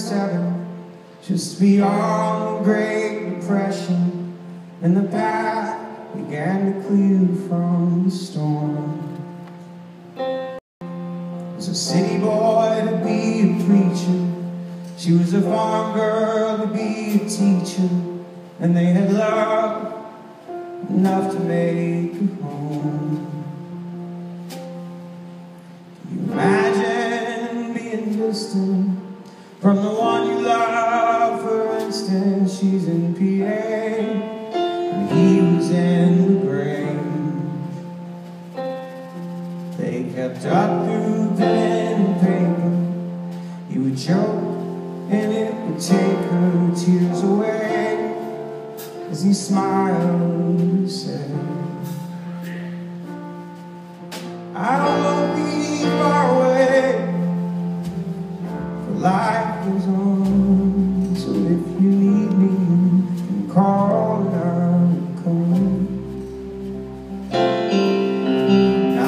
37, just beyond the Great Depression, and the path began to clear from the storm. Was a city boy to be a preacher, she was a farm girl to be a teacher, and they had love enough to make a home. Can you imagine being distant from the one you love? For instance, she's in PA and he was in the grave. They kept up through pen and paper. He would joke and it would take her tears away, as he smiled and said, I don't want to be far away, for life goes on. So if you need me, you can call and I'll come. I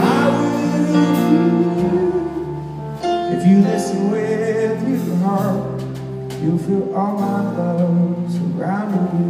will, if you listen with your heart, you'll feel all my love surrounding you.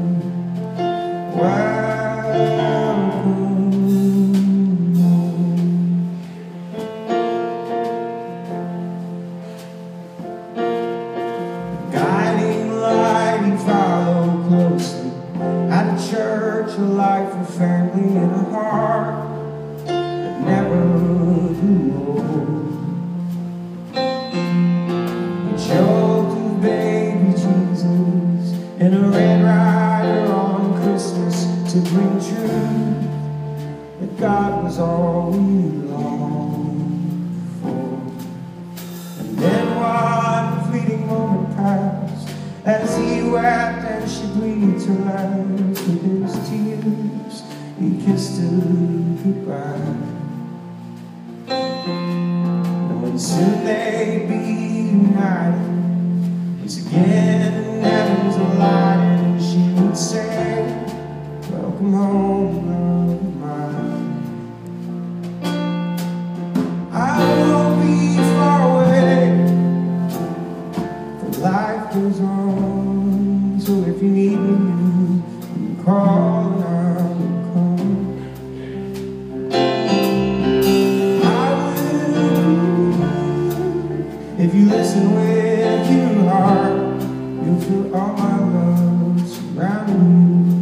Guiding light he followed closely, at a church, a life, a family, and a heart that never grew old. He choked with baby Jesus in a Red Rider on Christmas to bring truth that God was all we longed for. And then one fleeting moment passed as he wept and she breathed her last. With his tears he kissed her goodbye. And when soon they'd be united once again in heaven's light, and she would say, welcome home, love of mine. I won't be far away, for life goes on. So if you need me, you can call and I will come. I will, if you listen with your heart, you'll feel all my love surrounding you.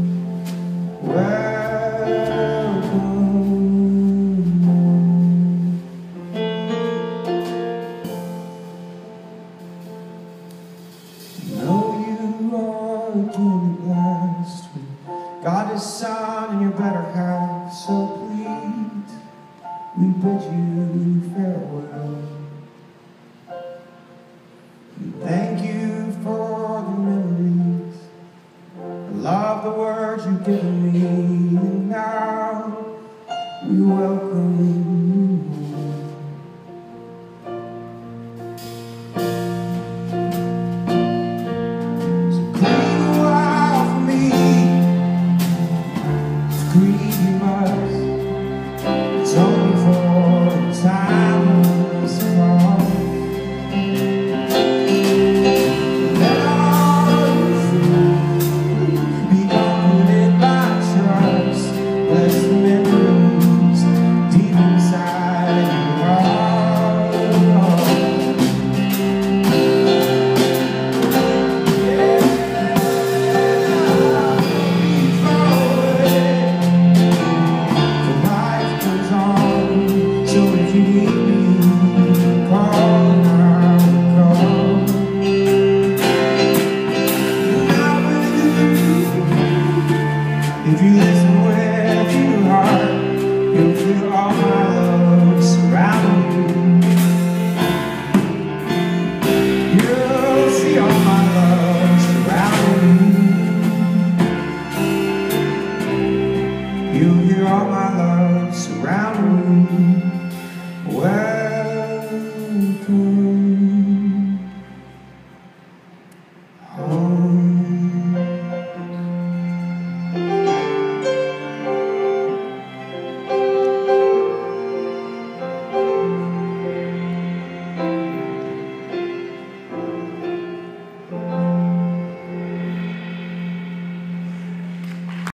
God is Son and your better half, so please, we bid you farewell. And thank you for the memories. I love the words you've given me.